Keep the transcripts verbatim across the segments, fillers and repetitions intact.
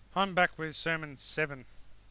I'm back with Sermon seven,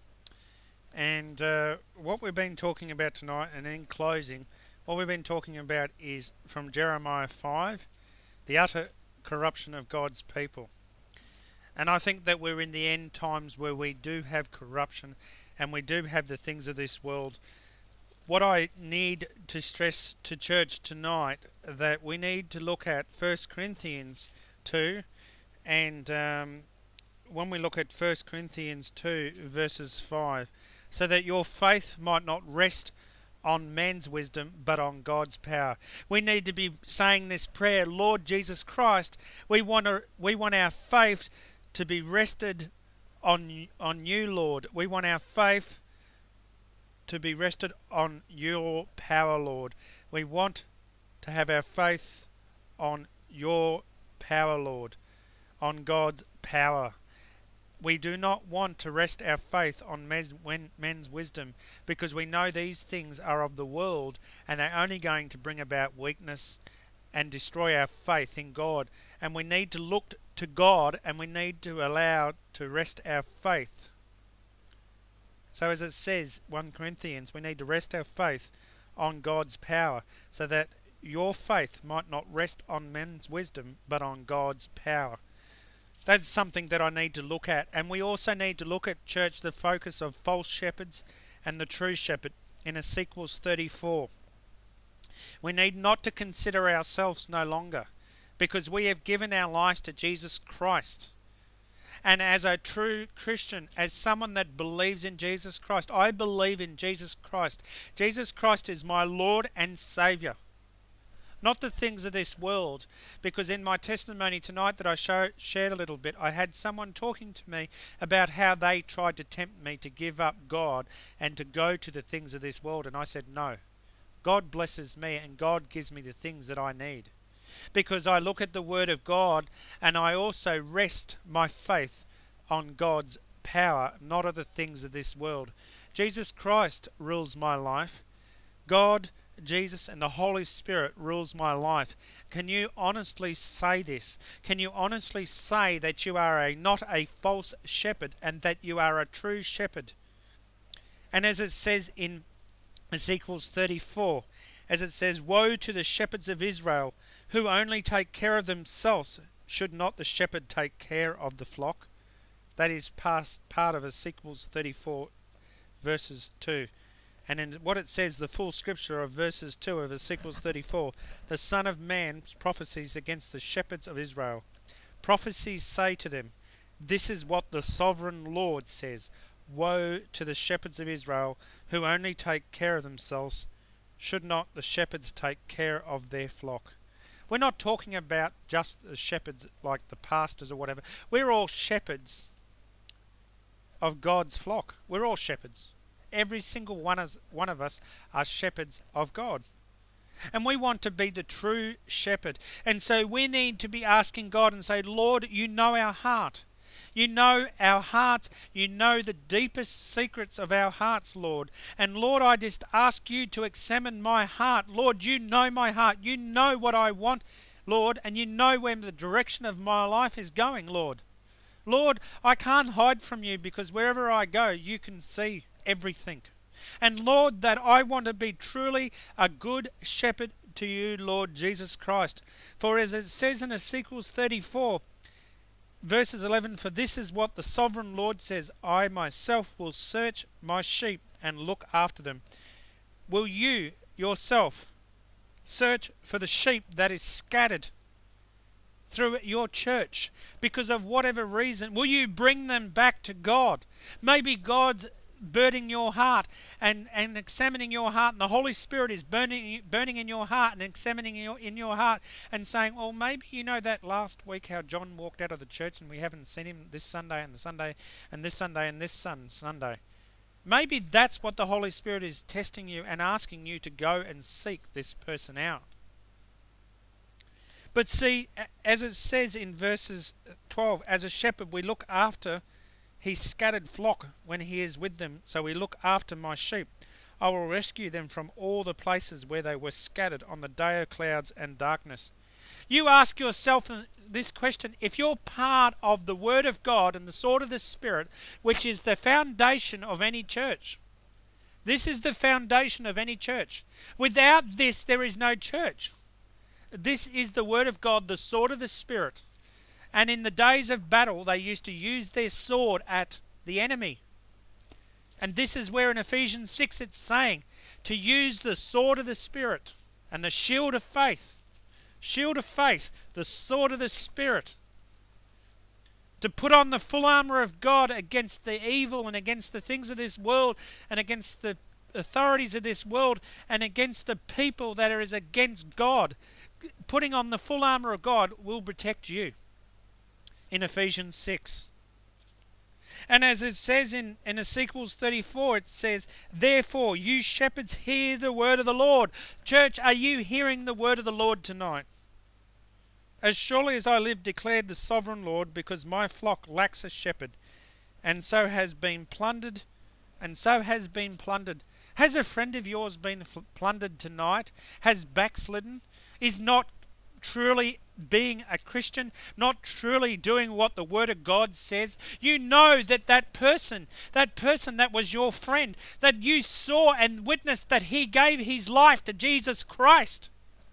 and uh, what we've been talking about tonight, and in closing, what we've been talking about is from Jeremiah five, the utter corruption of God's people. And I think that we're in the end times where we do have corruption and we do have the things of this world. What I need to stress to church tonight, that we need to look at First Corinthians two, and um, when we look at First Corinthians two verses five, so that your faith might not rest on man's wisdom but on God's power. We need to be saying this prayer, Lord Jesus Christ, we want to, we want our faith to be rested on on you, Lord. We want our faith to be rested on your power, Lord. We want to have our faith on your power, Lord, on God's power. We do not want to rest our faith on men's wisdom, because we know these things are of the world and they're only going to bring about weakness and destroy our faith in God. And we need to look to God, and we need to allow to rest our faith. So as it says, First Corinthians, we need to rest our faith on God's power, so that your faith might not rest on men's wisdom but on God's power. That's something that I need to look at. And we also need to look at, church, the focus of false shepherds and the true shepherd in Ezekiel thirty-four. We need not to consider ourselves no longer, because we have given our lives to Jesus Christ. And as a true Christian, as someone that believes in Jesus Christ, I believe in Jesus Christ. Jesus Christ is my Lord and Saviour, not the things of this world. Because in my testimony tonight that I show, shared a little bit, I had someone talking to me about how they tried to tempt me to give up God and to go to the things of this world. And I said, no. God blesses me and God gives me the things that I need. Because I look at the Word of God and I also rest my faith on God's power, not of the things of this world. Jesus Christ rules my life. God, Jesus and the Holy Spirit rules my life. Can you honestly say this? Can you honestly say that you are a not a false shepherd and that you are a true shepherd? And as it says in Ezekiel thirty-four, as it says, woe to the shepherds of Israel, who only take care of themselves. Should not the shepherd take care of the flock? That is past part of Ezekiel thirty-four verses two. And in what it says, the full scripture of verses two of Ezekiel thirty-four, the Son of Man prophecies against the shepherds of Israel. Prophecies say to them, this is what the sovereign Lord says, woe to the shepherds of Israel, who only take care of themselves. Should not the shepherds take care of their flock? We're not talking about just the shepherds like the pastors or whatever. We're all shepherds of God's flock. We're all shepherds. Every single one of, one of us are shepherds of God. And we want to be the true shepherd. And so we need to be asking God and say, Lord, you know our heart. You know our hearts. You know the deepest secrets of our hearts, Lord. And Lord, I just ask you to examine my heart. Lord, you know my heart. You know what I want, Lord. And you know where the direction of my life is going, Lord. Lord, I can't hide from you, because wherever I go, you can see everything. And Lord, that I want to be truly a good shepherd to you, Lord Jesus Christ. For as it says in Ezekiel thirty-four, verses eleven, for this is what the sovereign Lord says, I myself will search my sheep and look after them. Will you yourself search for the sheep that is scattered through your church because of whatever reason? Will you bring them back to God? Maybe God's burning your heart and, and examining your heart, and the Holy Spirit is burning burning in your heart and examining your, in your heart and saying, well, maybe you know that last week how John walked out of the church and we haven't seen him this Sunday and the Sunday and this Sunday and this sun, Sunday. Maybe that's what the Holy Spirit is testing you and asking you to go and seek this person out. But see, as it says in verses twelve, as a shepherd we look after his scattered flock when he is with them, so we look after my sheep. I will rescue them from all the places where they were scattered on the day of clouds and darkness. You ask yourself this question: if you're part of the Word of God and the sword of the Spirit, which is the foundation of any church. This is the foundation of any church. Without this, there is no church. This is the Word of God, the sword of the Spirit. And in the days of battle, they used to use their sword at the enemy. And this is where in Ephesians six it's saying to use the sword of the Spirit and the shield of faith. Shield of faith, the sword of the Spirit. To put on the full armour of God against the evil and against the things of this world and against the authorities of this world and against the people that are against God. Putting on the full armour of God will protect you. In Ephesians six. And as it says in, in Ezekiel thirty-four, it says, therefore, you shepherds, hear the word of the Lord. Church, are you hearing the word of the Lord tonight? As surely as I live, declared the sovereign Lord, because my flock lacks a shepherd, and so has been plundered, and so has been plundered. Has a friend of yours been plundered tonight? Has backslidden? Is not truly being a Christian, not truly doing what the Word of God says? You know that that person, that person that was your friend, that you saw and witnessed that he gave his life to Jesus Christ.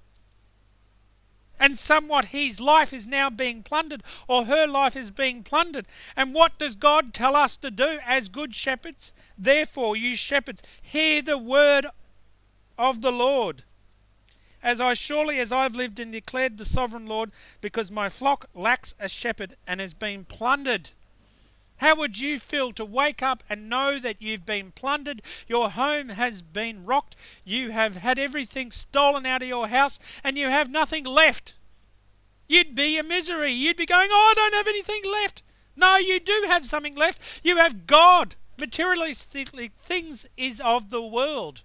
And somewhat his life is now being plundered, or her life is being plundered. And what does God tell us to do as good shepherds? Therefore, you shepherds, hear the word of the Lord. As I surely as I've lived and declared the sovereign Lord, because my flock lacks a shepherd and has been plundered. How would you feel to wake up and know that you've been plundered, your home has been rocked, you have had everything stolen out of your house, and you have nothing left? You'd be a misery. You'd be going, oh, I don't have anything left. No, you do have something left. You have God. Materialistically, things is of the world.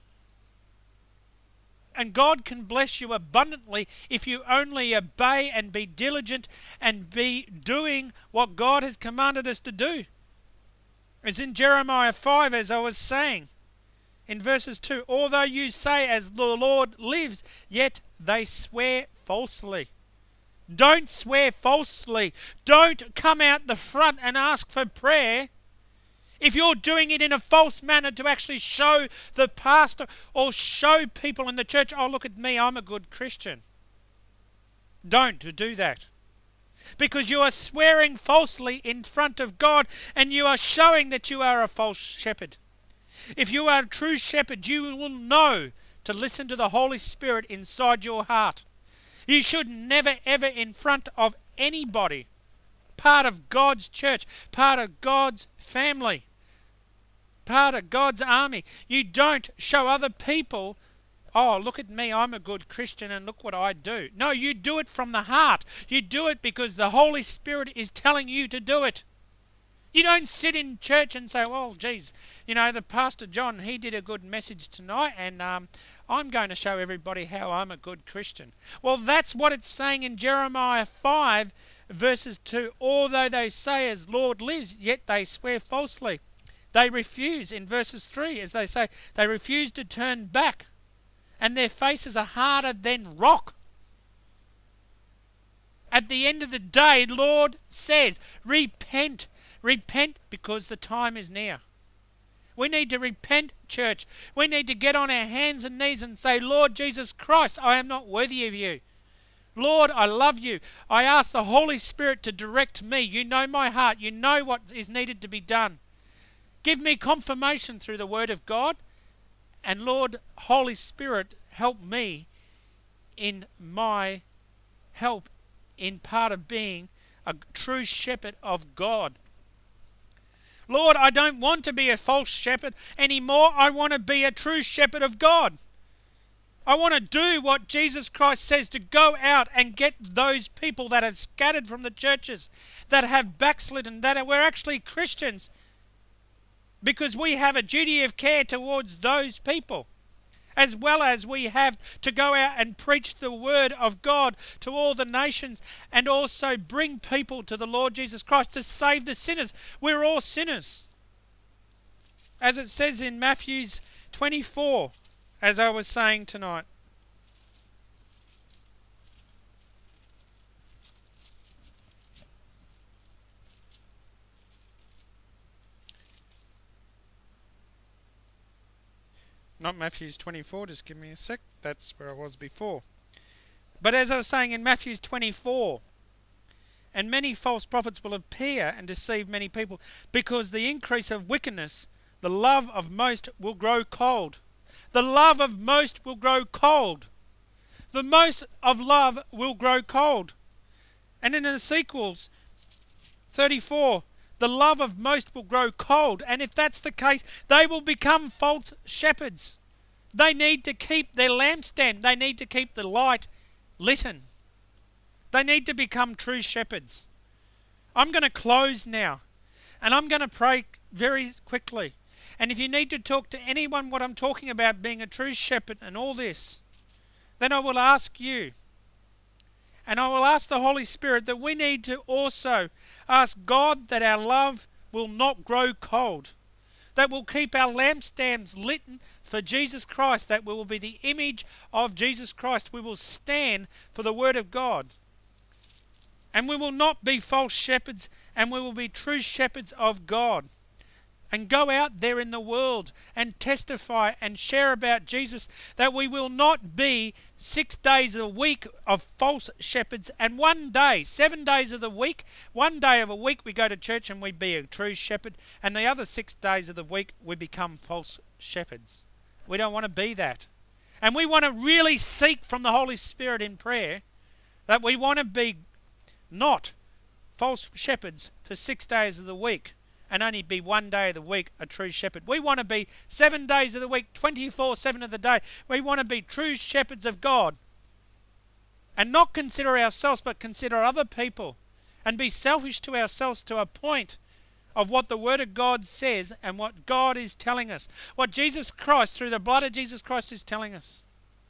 And God can bless you abundantly if you only obey and be diligent and be doing what God has commanded us to do. As in Jeremiah five, as I was saying, in verses two, although you say, as the Lord lives, yet they swear falsely. Don't swear falsely. Don't come out the front and ask for prayer. If you're doing it in a false manner to actually show the pastor or show people in the church, oh, look at me, I'm a good Christian. Don't do that. Because you are swearing falsely in front of God, and you are showing that you are a false shepherd. If you are a true shepherd, you will know to listen to the Holy Spirit inside your heart. You should never ever in front of anybody, part of God's church, part of God's family, part of God's army. You don't show other people, oh, look at me, I'm a good Christian and look what I do. No, you do it from the heart. You do it because the Holy Spirit is telling you to do it. You don't sit in church and say, well, geez, you know, the Pastor John, he did a good message tonight, and um, I'm going to show everybody how I'm a good Christian. Well, that's what it's saying in Jeremiah five, verses two. Although they say, as Lord lives, yet they swear falsely. They refuse, in verses three, as they say, they refuse to turn back, and their faces are harder than rock. At the end of the day, Lord says, repent. Repent, because the time is near. We need to repent, church. We need to get on our hands and knees and say, Lord Jesus Christ, I am not worthy of you. Lord, I love you. I ask the Holy Spirit to direct me. You know my heart. You know what is needed to be done. Give me confirmation through the Word of God. And Lord, Holy Spirit, help me in my help in part of being a true shepherd of God. Lord, I don't want to be a false shepherd anymore. I want to be a true shepherd of God. I want to do what Jesus Christ says, to go out and get those people that have scattered from the churches, that have backslidden, that were actually Christians, because we have a duty of care towards those people, as well as we have to go out and preach the word of God to all the nations, and also bring people to the Lord Jesus Christ to save the sinners. We're all sinners. As it says in Matthew twenty-four, as I was saying tonight. not Matthew twenty-four, just give me a sec. That's where I was before. But as I was saying in Matthew twenty-four, and many false prophets will appear and deceive many people, because the increase of wickedness, the love of most will grow cold. The love of most will grow cold. The most of love will grow cold. And in the sequels, thirty-four, the love of most will grow cold. And if that's the case, they will become false shepherds. They need to keep their lampstand. They need to keep the light lit. They need to become true shepherds. I'm going to close now. And I'm going to pray very quickly. And if you need to talk to anyone what I'm talking about, being a true shepherd and all this, then I will ask you. And I will ask the Holy Spirit that we need to also ask God that our love will not grow cold, that will keep our lampstands lit for Jesus Christ, that we will be the image of Jesus Christ. We will stand for the Word of God. And we will not be false shepherds, and we will be true shepherds of God. And go out there in the world and testify and share about Jesus, that we will not be six days a week of false shepherds, and one day, seven days of the week, one day of a week we go to church and we be a true shepherd, and the other six days of the week we become false shepherds. We don't want to be that. And we want to really seek from the Holy Spirit in prayer that we want to be not false shepherds for six days of the week, and only be one day of the week a true shepherd. We want to be seven days of the week, twenty-four seven of the day. We want to be true shepherds of God. And not consider ourselves, but consider other people. And be selfish to ourselves to a point of what the Word of God says and what God is telling us. What Jesus Christ, through the blood of Jesus Christ, is telling us.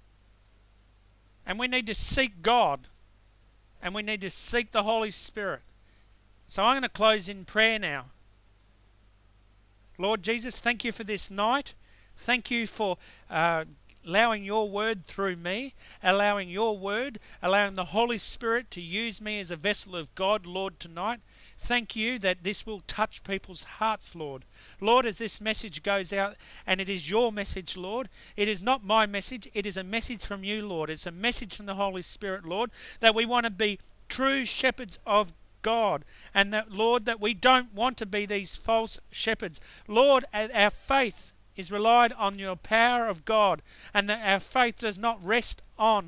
And we need to seek God. And we need to seek the Holy Spirit. So I'm going to close in prayer now. Lord Jesus, thank you for this night. Thank you for uh, allowing your word through me, allowing your word, allowing the Holy Spirit to use me as a vessel of God, Lord, tonight. Thank you that this will touch people's hearts, Lord. Lord, as this message goes out, and it is your message, Lord, it is not my message, it is a message from you, Lord. It's a message from the Holy Spirit, Lord, that we want to be true shepherds of God, and that, Lord, that we don't want to be these false shepherds. Lord, our faith is relied on your power of God, and that our faith does not rest on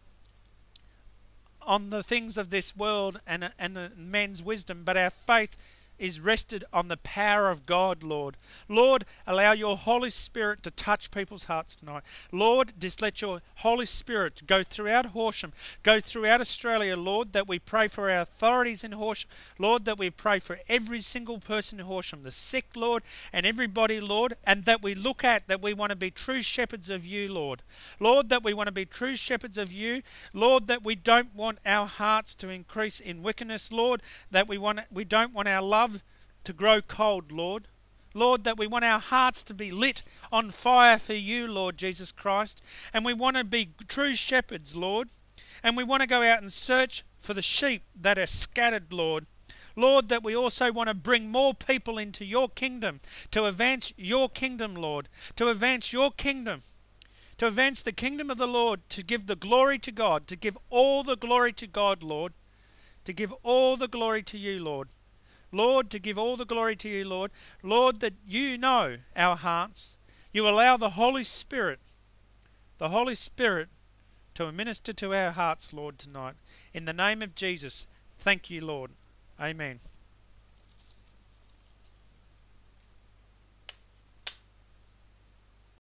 on the things of this world and, and the men's wisdom, but our faith is rested on the power of God, Lord. Lord, allow your Holy Spirit to touch people's hearts tonight. Lord, just let your Holy Spirit go throughout Horsham, go throughout Australia, Lord, that we pray for our authorities in Horsham, Lord, that we pray for every single person in Horsham, the sick, Lord, and everybody, Lord, and that we look at that we want to be true shepherds of you, Lord. Lord, that we want to be true shepherds of you, Lord, that we don't want our hearts to increase in wickedness, Lord, that we want we don't want our love to grow cold, Lord. Lord, that we want our hearts to be lit on fire for you, Lord Jesus Christ. And we want to be true shepherds, Lord. And we want to go out and search for the sheep that are scattered, Lord. Lord, that we also want to bring more people into your kingdom, to advance your kingdom, Lord, to advance your kingdom, to advance the kingdom of the Lord, to give the glory to God, to give all the glory to God, Lord, to give all the glory to you, Lord. Lord, to give all the glory to you, Lord. Lord, that you know our hearts. You allow the Holy Spirit, the Holy Spirit, to minister to our hearts, Lord, tonight. In the name of Jesus, thank you, Lord. Amen.